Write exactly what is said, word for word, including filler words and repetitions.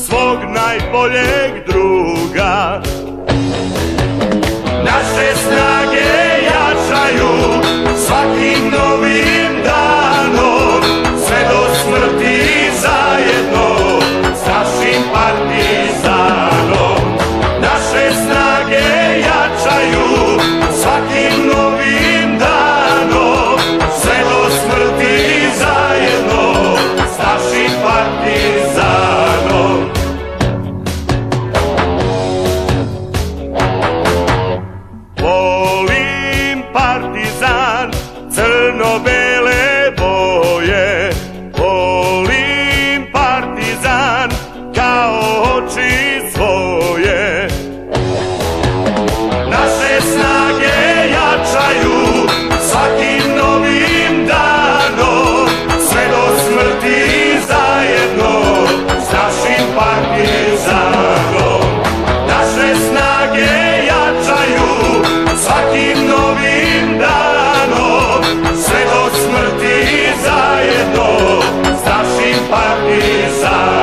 svog najboljeg druga. Naše snage jačaju svakim novim danom, sve do smrti zajedno s našim partizanom. Naše snage jačaju svakim novim danom, sve do smrti zajedno s našim partizanom. Volim partizan crno-bele boje, volim partizan kao oči svoje. Naše snage jačaju svakim novim danom, sve do smrti zajedno s našim partizanom. Naše snage jačaju svakim novim danom, sve do smrti zajedno s našim partizanom.